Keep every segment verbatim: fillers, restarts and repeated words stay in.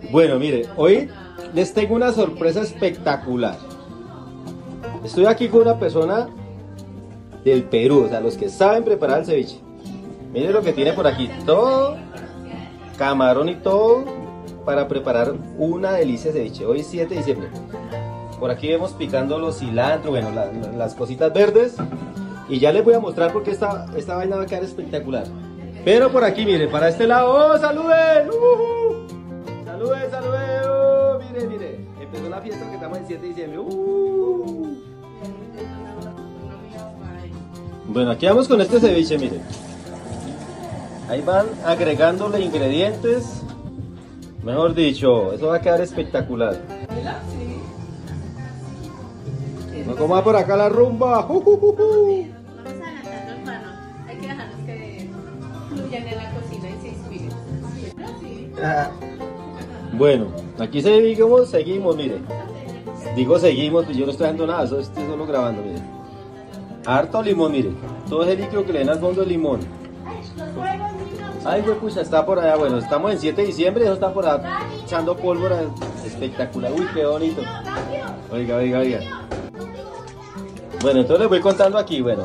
Bueno, mire, hoy les tengo una sorpresa espectacular. Estoy aquí con una persona del Perú, o sea, los que saben preparar el ceviche. Miren lo que tiene por aquí, todo camarón y todo para preparar una delicia de ceviche. Hoy es siete de diciembre. Por aquí vemos picando los cilantro, bueno, la, la, las cositas verdes. Y ya les voy a mostrar porque esta, esta vaina va a quedar espectacular. Pero por aquí, miren, para este lado, ¡oh, saluden! ¡Uh! ¡Saluden, saluden! ¡Oh! Mire, mire, empezó la fiesta que estamos en siete de diciembre. ¡Uh! Bueno, aquí vamos con este ceviche, miren. Ahí van agregándole ingredientes. Mejor dicho, eso va a quedar espectacular. No coma por acá la rumba. ¡Uh, uh, uh, uh! Vamos adelantando, hermano. Hay que dejarlos que fluyan en la cocina y se inspiren. Ah. Bueno, aquí seguimos, seguimos, mire. Digo seguimos, pues yo no estoy haciendo nada, eso estoy solo grabando, mire. Harto limón, mire. Todo ese líquido que le den al fondo de limón. Ay, güey, pucha, está por allá. Bueno, estamos en siete de diciembre, eso está por allá echando pólvora. Espectacular. Uy, qué bonito. Oiga, oiga, oiga. Bueno, entonces les voy contando aquí, bueno.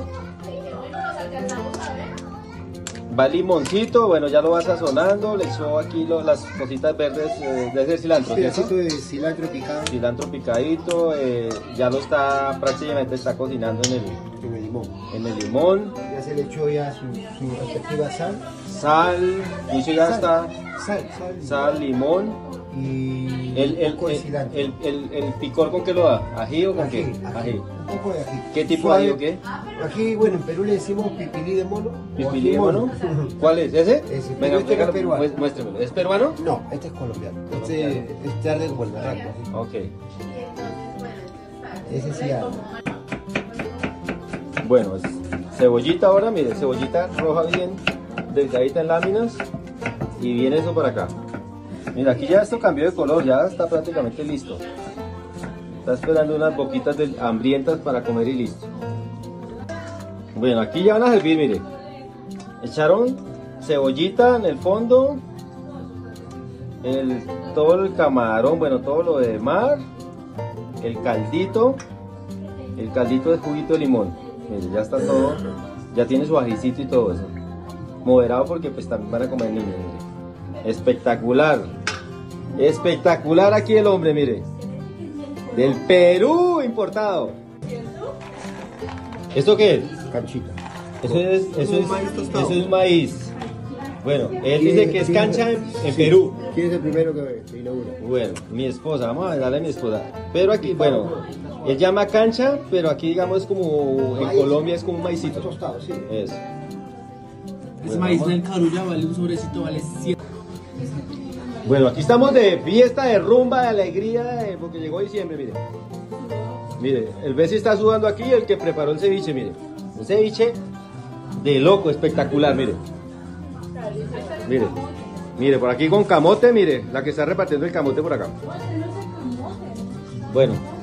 Va limoncito, bueno, ya lo va sazonando, le echó aquí lo, las cositas verdes eh, de ese cilantro, ¿cierto? Un pedacito de cilantro picado. Cilantro picadito, eh, ya lo está, prácticamente está cocinando en el, En el limón. en el limón. Ya se le echó ya su, su respectiva sal. Sal, dicho ya Sal. está, Sal, sal. sal, limón. Y El, el, un poco de el, cilantro. el, el, el picor, ¿con qué lo da? ¿Ají o con Ají, qué? ají. Ají. Un poco de ají. ¿Qué tipo Suave. de ají o qué? Ají, bueno, en Perú le decimos pipilí de mono. o ¿Pipilí ají de mono? ¿Cuál es? ¿Ese? Ese, Venga, pero este explícalo, es peruano. mué- muéstremelo. ¿Es peruano? No, este es colombiano. Este, este arde como el barranco. así. Ok. Ese sí arde. Bueno, es cebollita ahora, mire, cebollita roja bien delgadita en láminas y viene eso por acá. Mira, aquí ya esto cambió de color, ya está prácticamente listo. Está esperando unas boquitas de hambrientas para comer y listo. Bueno, aquí ya van a servir, mire. Echaron cebollita en el fondo, el, todo el camarón, bueno, todo lo de mar, el caldito, el caldito de juguito de limón. Mire, ya está todo, ya tiene su ajicito y todo eso. Moderado porque pues también van a comer niños, mire. Espectacular. Espectacular aquí el hombre, mire. Del Perú importado. ¿Esto qué es? Canchita. Eso es, eso es, maíz tostado. eso es maíz. Bueno, él dice que es cancha en, en Perú. ¿Quién es el primero que se inaugura? Bueno, mi esposa, vamos a darle a mi esposa. Pero aquí, bueno, él llama cancha, pero aquí digamos es como, en Maíz. Colombia es como un maicito. Tostado, sí. Eso. Ese Bueno, maíz vamos- del Carulla vale un sobrecito, vale siete. Bueno, aquí estamos de fiesta, de rumba, de alegría, de- porque llegó diciembre, mire. Mire, el Bessi está sudando aquí, el que preparó el ceviche, mire. Un ceviche de loco, espectacular, mire. Mire, mire, por aquí con camote, mire, la que está repartiendo el camote por acá. Bueno,